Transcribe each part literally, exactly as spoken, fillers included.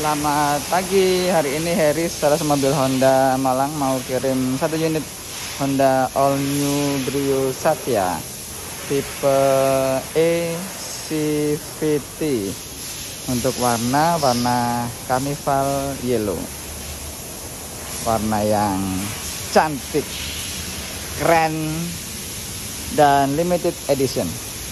Selamat pagi, hari ini Heris, sales mobil Honda Malang mau kirim satu unit Honda All New Brio Satya tipe E C V T untuk warna warna Carnival Yellow, warna yang cantik, keren, dan limited edition.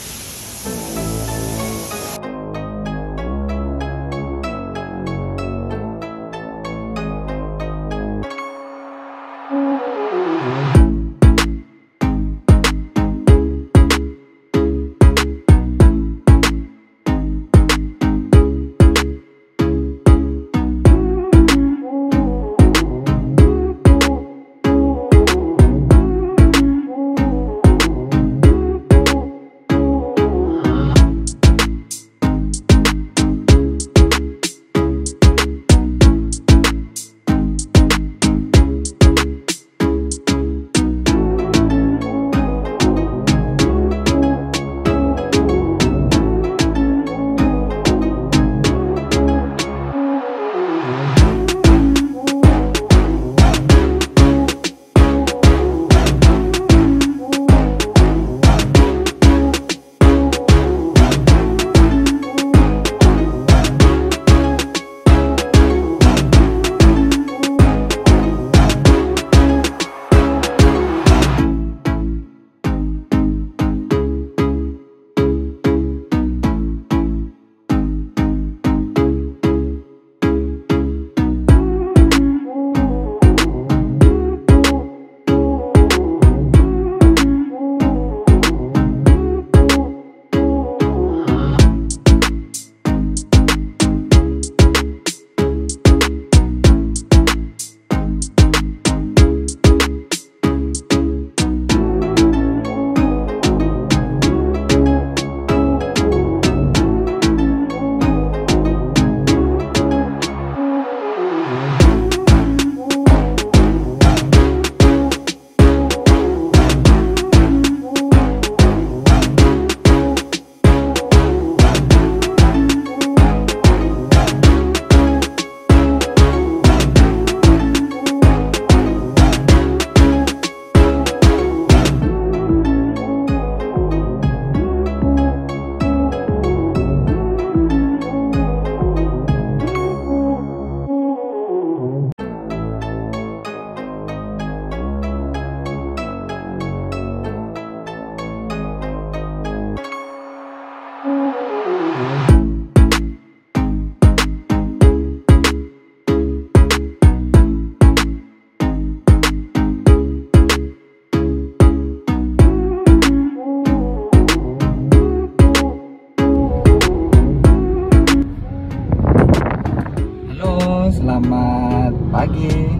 Selamat pagi.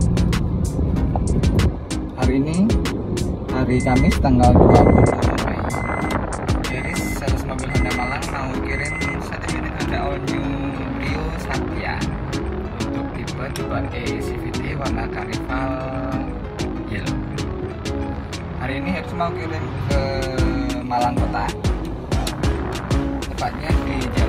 Hari ini hari Kamis tanggal dua puluh Mei. Heris, sales mobil Honda Malang mau kirim satu unit Honda All New Brio Satya untuk tipe tipe E C V T warna Carnival Yellow. Hari ini Heris mau kirim ke Malang Kota, tepatnya di